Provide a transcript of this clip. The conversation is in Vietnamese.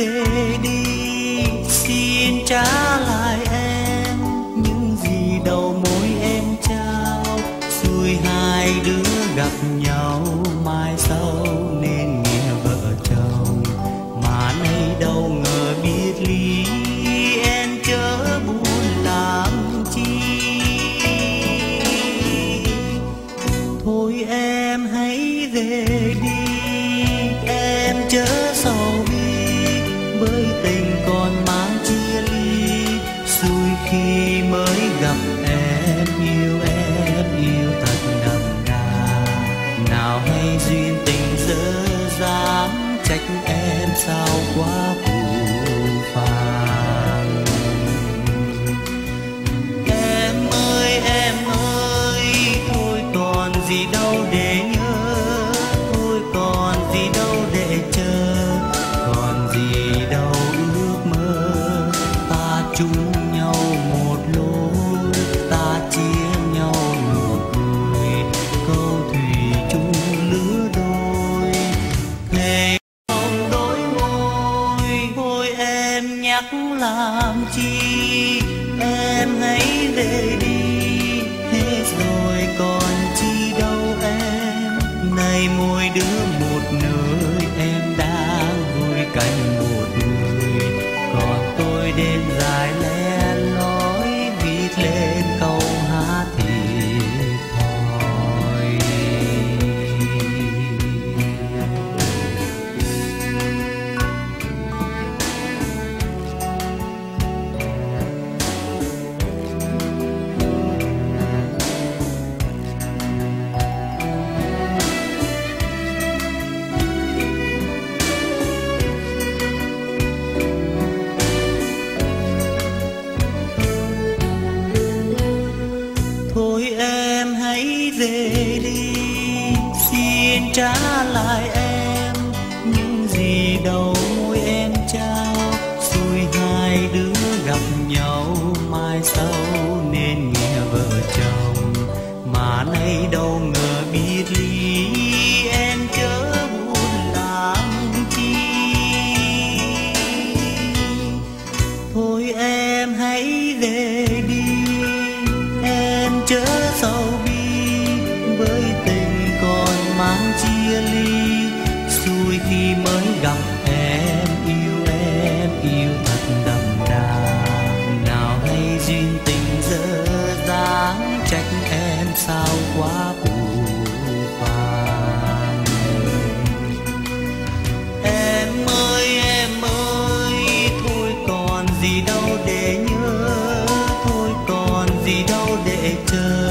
về đi, xin trả lại em những gì đầu môi em trao. Xui hai đứa gặp nhau mai sau nên nghĩa vợ chồng, mà nay đâu ngờ biết lý, em chớ buồn làm chi. Thôi em hãy về đi, em chớ sầu bi, bởi tình còn mang chia ly. Xui khi mới gặp em yêu thật đậm đà. Nào hay duyên tình dở dáng, trách em sao quá phù phàng. Em ơi, thôi còn gì đâu để nhớ, thôi còn gì đâu để chờ, còn gì đâu ước mơ. Ta chung nhau một lối, ta chia nhau nụ cười, câu thủy chung lứa đôi, thề không đôi môi. Thôi em nhắc làm chi, em hãy về đi, hết rồi còn chi đâu em. Này mỗi đứa một nơi, em đang vui cạnh một người, còn tôi đêm dài lẻ loi viết lên câu hát thiệt thòi. Thôi em hãy về đi, xin trả lại em những gì đầu môi em trao. Xui hai đứa gặp nhau mai sau nên nghĩa vợ chồng, mà nay đâu ngờ biết lý, em chớ buồn làm chi. Thôi em hãy về đi, em chớ sầu bi, với tình còn mang chia ly. Xui khi mới gặp em yêu thật đậm đà. Nào hay duyên tình dở dáng, trách em sao quá phù phàng. Em ơi, thôi còn gì đâu để nhớ, thôi còn gì đâu để chờ,